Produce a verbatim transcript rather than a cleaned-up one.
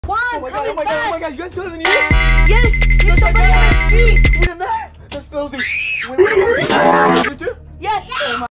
Juan, Oh my god, coming oh my god, fast. oh my god, you guys saw the news? Yes, there's somebody on his feet. Wait a minute. Let's go. Wait, wait, wait. Wait, wait, wait. Yes.